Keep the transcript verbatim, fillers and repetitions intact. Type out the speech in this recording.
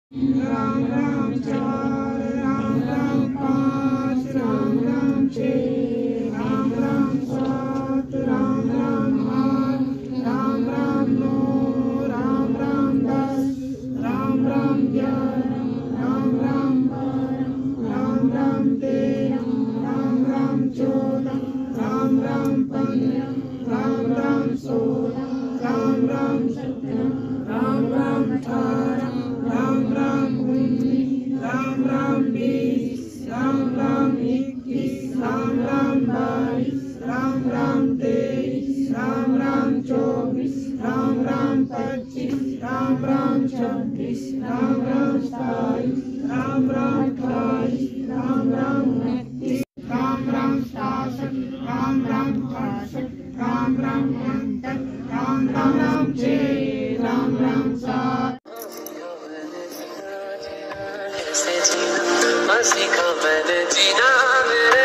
राम राम चार राम राम पाँच राम राम छः राम राम सात राम राम आठ राम राम नौ राम राम दस राम राम ग्यारह राम राम बारह राम राम तेरह राम राम चौदह राम राम पंद्रह राम राम सोलह राम राम सत्रह राम राम अठारह राम राम उन्नीस राम राम बीस राम राम इक्कीस राम राम बाईस राम राम तेईस राम राम चौबीस राम राम पच्चीस राम राम छब्बीस राम राम सताईस राम राम अट्ठाईस राम राम उनतीस राम राम सतासठ राम राम अड़सठ राम राम उनसठ राम राम राम छः राम राम सात सीखा मैंने जीना मेरे